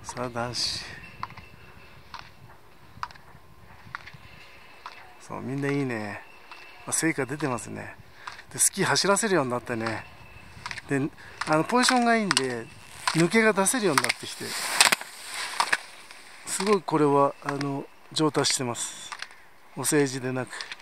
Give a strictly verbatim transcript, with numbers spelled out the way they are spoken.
さあ男子、そうみんないいね、成果出てますね。でスキー走らせるようになってね、であのポジションがいいんで抜けが出せるようになってきて、すごいこれはあの上達してます、お世辞でなく。